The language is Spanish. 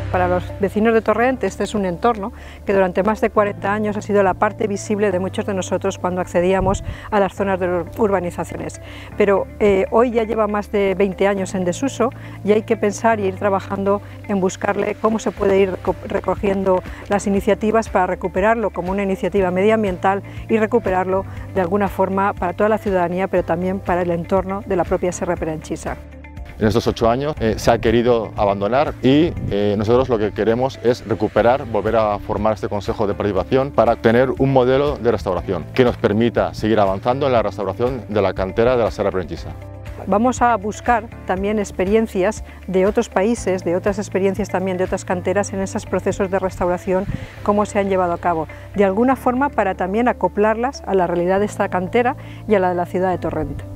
Para los vecinos de Torrent, este es un entorno que durante más de 40 años ha sido la parte visible de muchos de nosotros cuando accedíamos a las zonas de urbanizaciones. Pero hoy ya lleva más de 20 años en desuso y hay que pensar y ir trabajando en buscarle cómo se puede ir recogiendo las iniciativas para recuperarlo como una iniciativa medioambiental y recuperarlo de alguna forma para toda la ciudadanía, pero también para el entorno de la propia Serra Perenchisa. En estos 8 años se ha querido abandonar y nosotros lo que queremos es recuperar, volver a formar este Consejo de Participación para tener un modelo de restauración que nos permita seguir avanzando en la restauración de la cantera de la Serra Perenchisa. Vamos a buscar también experiencias de otros países, de otras experiencias también de otras canteras en esos procesos de restauración, cómo se han llevado a cabo, de alguna forma para también acoplarlas a la realidad de esta cantera y a la de la ciudad de Torrent.